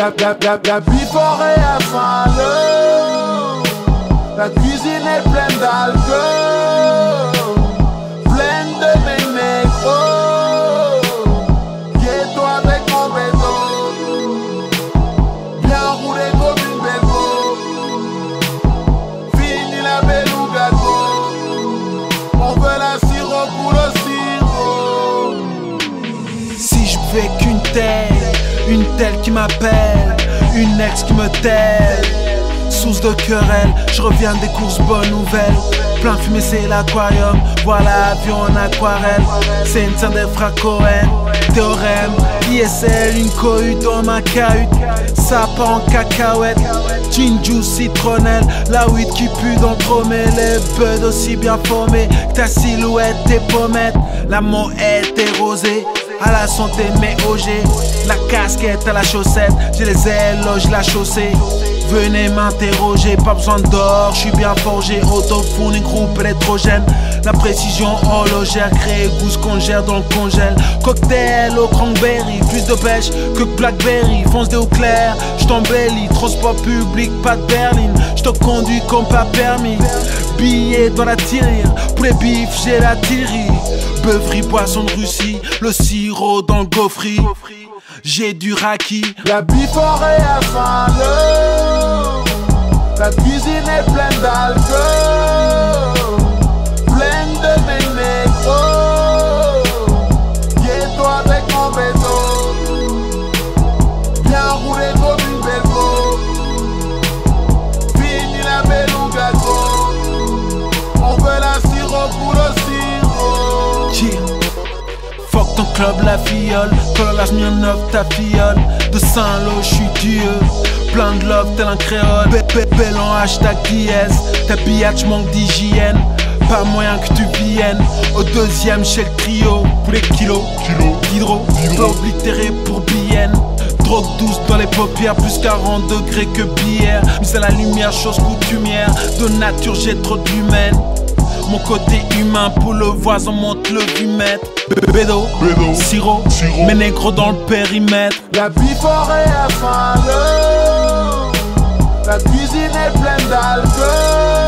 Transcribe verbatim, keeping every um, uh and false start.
La, la, la, la before est affalée. La cuisine est pleine d'alcool, pleine de mes négros. Guet-toi avec mon béton, bien roulé comme une bégo. Fini la belle ou gâteau, on veut la sirop pour le sirop. Si je veux qu'une telle, une telle qui m'appelle, une ex qui me telle. Source de querelle, je reviens des courses, bonnes nouvelles. Plein fumé c'est l'aquarium, voilà avion en aquarelle. C'est une scène des frères Cohen, théorème, I S L, une cohue dans ma cahute. Ça part en cacahuète, Ginju, citronnelle. La weed qui pue d'entremets, les buds aussi bien formés que ta silhouette, tes pommettes. La moette est rosée, à la santé mes O G. La casquette à la chaussette, j'ai les éloges, la chaussée. Venez m'interroger, pas besoin d'or, je suis bien forgé. Autophone, groupe électrogène. La précision horlogère, crée goût qu'on gère dans le congèle. Cocktail au cranberry, plus de pêche que Blackberry. Fonce des eaux claires, j't'embellis. Transport public, pas de berline. J'te conduis comme pas permis. Billets dans la tirure, pour les bifs j'ai la tillerie. Beuverie, poisson de Russie, le sirop dans le gaufri. J'ai du raki. La before est affalée. La cuisine est pleine d'alcool, pleine de mes négros. Guet-toi avec mon béton, bien roulé comme une bégo. Fini la belle ou gâteau, on veut la sirop pour le sirop. Yeah. Fuck ton club, la fiole, quand l'âge mien neuf ta fiole. De Saint-Lô, j'suis Dieu, plein de love tel un créole. Belle en hashtag dièse, ta billette manque d'hygiène. Pas moyen que tu viennes au deuxième chez le trio. Pour les kilos, Kilo, d'hydro, peu oblitéré pour bienne. Drogue douce dans les paupières, plus quarante degrés que bière. Mise à la lumière, chose coutumière, de nature j'ai trop d'humaine. Mon côté humain pour le voisin monte le vumètre. Bédo, Bédo, sirop, sirop. mes négros dans le périmètre. La before est affalée. La cuisine est pleine d'alcool,